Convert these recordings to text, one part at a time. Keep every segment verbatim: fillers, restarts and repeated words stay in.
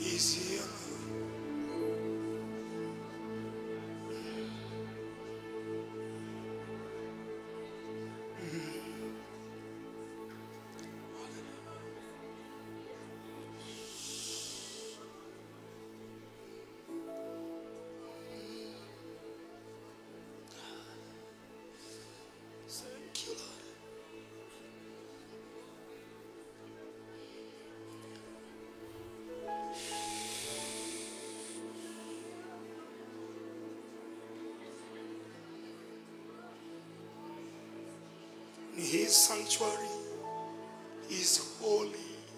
is here. Thank you, Lord. In his sanctuary is holy.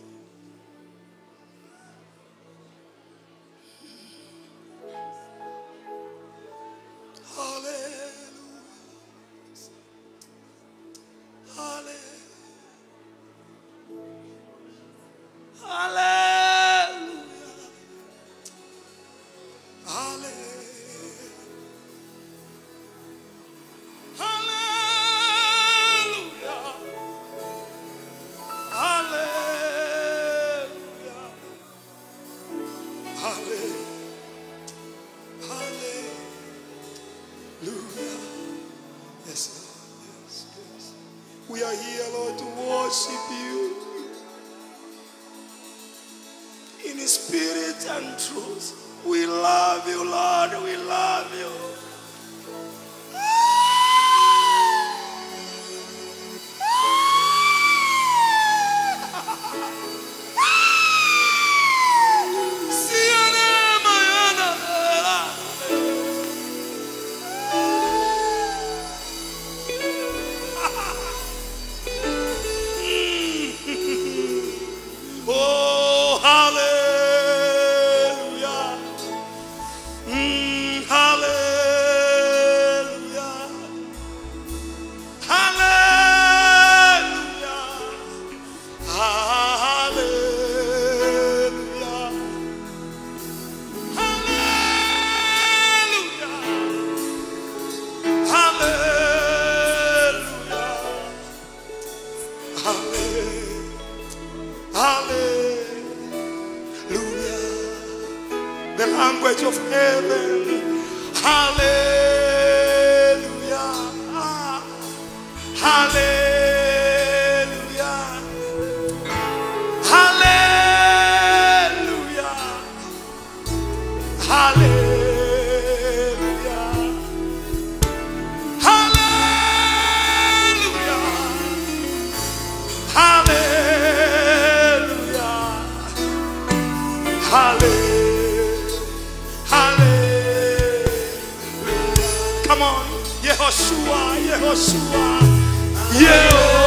Hallelujah. Hallelujah. Hallelujah. Hallelujah. Hallelujah. Hallelujah. Hallelujah. Yes, Lord. Yes, yes. We are here, Lord, to worship you in spirit and truth. We love you, Lord. We love you. Oh, hallelujah. Mm, hallelujah. Hallelujah. Hallelujah. Hallelujah. Hallelujah. Hallelujah. Hallelujah. The language of heaven. Hallelujah. Ah. Hallelujah. Hallelujah. Hallelujah. Hallelujah. Hallelujah. Hallelujah. Hallelujah. Come on. Yehoshua, Yehoshua, Yehoshua.